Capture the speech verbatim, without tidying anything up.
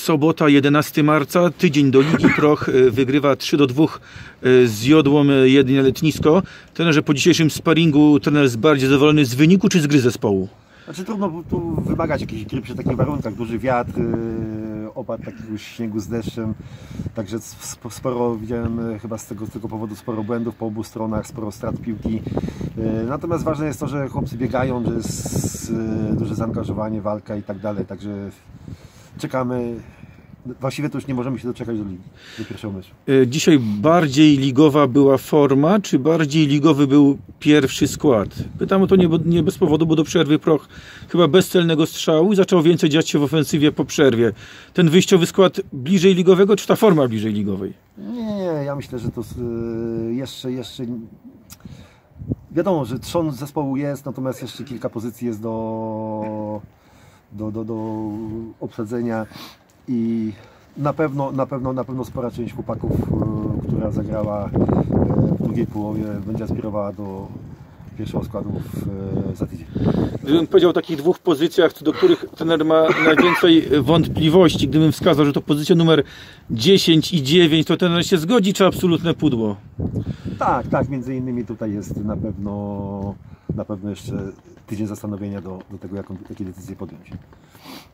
sobota, jedenastego marca, tydzień do Ligi. Proch wygrywa trzy do dwóch z Jodłą Jedynie Letnisko. Trenerze, po dzisiejszym sparingu trener jest bardziej zadowolony z wyniku czy z gry zespołu? Znaczy trudno tu wymagać jakiejś gry przy takich warunkach. Duży wiatr, opad takiego śniegu z deszczem. Także sporo widziałem chyba z tego, z tego powodu sporo błędów po obu stronach, sporo strat piłki. Natomiast ważne jest to, że chłopcy biegają, że jest duże zaangażowanie, walka i tak dalej. Także czekamy. Właściwie to już nie możemy się doczekać do ligi, do pierwszego meczu. Dzisiaj bardziej ligowa była forma, czy bardziej ligowy był pierwszy skład? Pytam o to nie, nie bez powodu, bo do przerwy Proch chyba bez celnego strzału i zaczął więcej dziać się w ofensywie po przerwie. Ten wyjściowy skład bliżej ligowego, czy ta forma bliżej ligowej? Nie, nie, ja myślę, że to jeszcze, jeszcze... Wiadomo, że trzon zespołu jest, natomiast jeszcze kilka pozycji jest do, do, do, do obsadzenia. I na pewno, na pewno, na pewno spora część chłopaków, która zagrała w drugiej połowie, będzie aspirowała do pierwszego składu za tydzień. Gdybym powiedział o takich dwóch pozycjach, co do których trener ma najwięcej wątpliwości, gdybym wskazał, że to pozycja numer dziesięć i dziewięć, to trener się zgodzi, czy absolutne pudło? Tak, tak, między innymi tutaj jest na pewno, na pewno jeszcze tydzień zastanowienia do, do tego, jaką, jakie decyzje podjąć.